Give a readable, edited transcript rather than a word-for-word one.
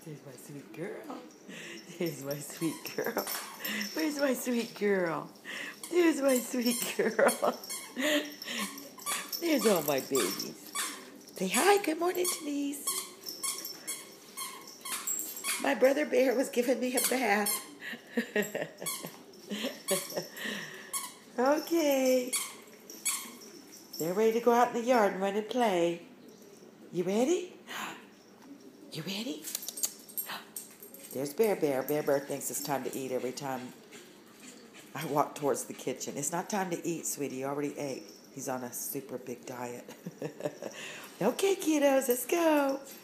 There's my sweet girl. There's my sweet girl. Where's my sweet girl? There's my sweet girl. There's all my babies. Say hi. Good morning, Denise. My brother Bear was giving me a bath. Okay. They're ready to go out in the yard and run and play. You ready? You ready? There's Bear Bear. Bear Bear thinks it's time to eat every time I walk towards the kitchen. It's not time to eat, sweetie. You already ate. He's on a super big diet. Okay, kiddos, let's go.